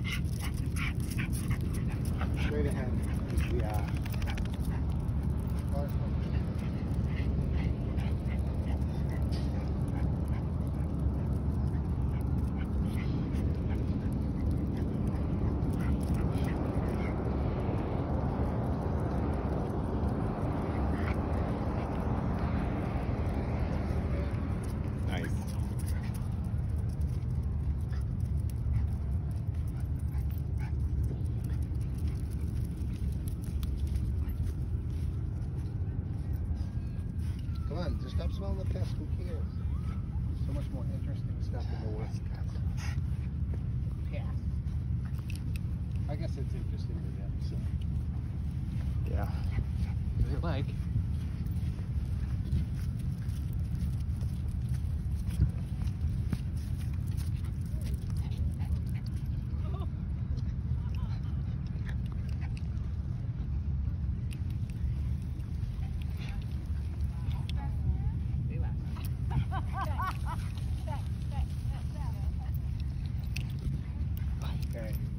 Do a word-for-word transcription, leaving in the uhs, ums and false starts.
Straight ahead. Yeah. Nice. Come on, just stop smelling the piss. Who cares? So much more interesting stuff in the West. Yeah. I guess it's interesting to them, so. Yeah. They like. Okay.